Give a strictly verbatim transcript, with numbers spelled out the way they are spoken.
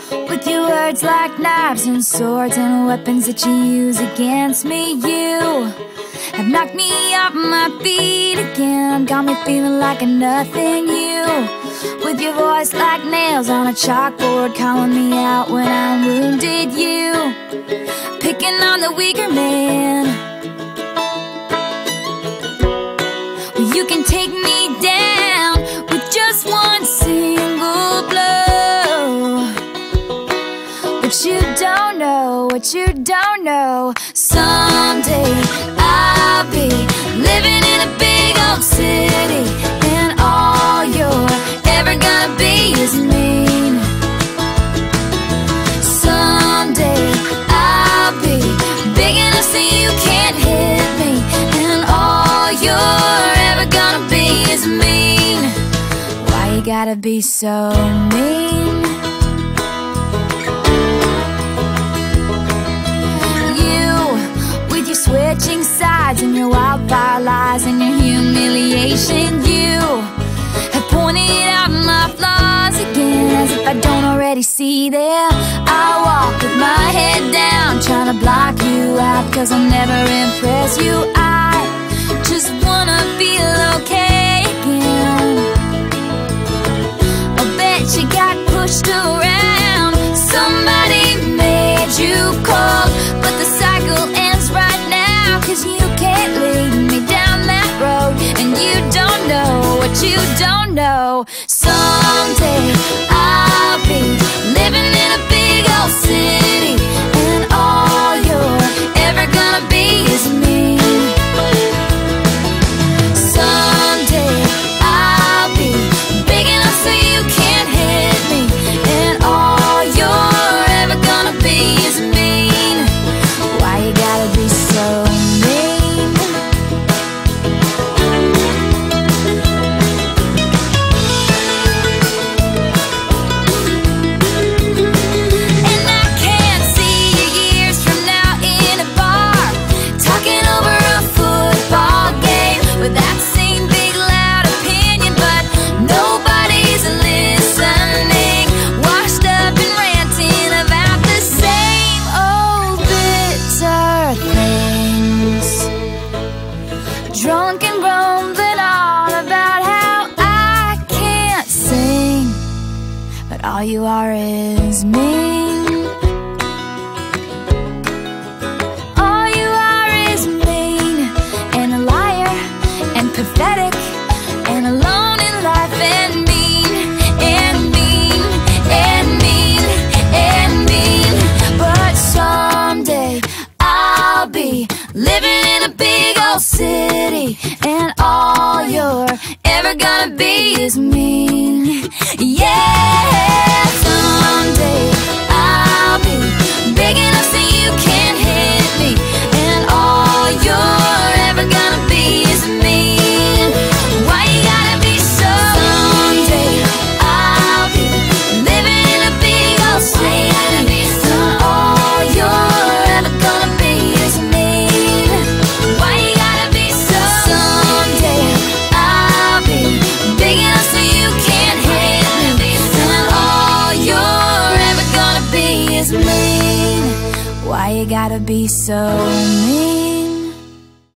with your words like knives and swords and weapons that you use against me. You have knocked me off my feet again, got me feeling like a nothing. You, with your voice like nails on a chalkboard, calling me out when I'm wounded. You, picking on the weaker man. Well, you can take me down with just one single blow, but you don't know what you don't know. Someday I'll be living in a big old city, and all you're ever gonna be is mean. Someday I'll be big enough so you can't hit me, and all you're ever gonna be is mean. Why you gotta be so mean? Switching sides and your wildfire lies and your humiliation. You have pointed out my flaws again, as if I don't already see them. I walk with my head down, trying to block you out, cause I'll never impress you. I just wanna feel okay again. I bet you got pushed around, somebody made you cold, but the cycle ends right now, cause you can't lead me down that road, and you don't know what you don't know. Someday I'll be living in a big old city, and all you're ever gonna be is me. Someday I'll be big enough so you can't hit me, and all you're ever gonna be is mean. Why you gotta be so mean? And I can't see you years from now in a bar, talking over a football game with that same big loud opinion, but nobody's listening, washed up and ranting about the same old bitter things, drunk and grumbling on about how I can't sing, but all you are is mean. All you are is mean, and a liar, and pathetic, and alone in life, and mean, and mean, and mean, and mean. But someday I'll be living in a big old city, and all you're ever gonna be is mean. Yeah, someday I'll be big enough so you can't hit me, and all you're ever gonna be is mean. Why you gotta be so mean? Someday I'll be living in a big old city, and all you're ever gonna be is mean. Why you gotta be so Someday I'll be big enough so you can't hit me, and all you're ever gonna be is mean. Why you gotta be so mean?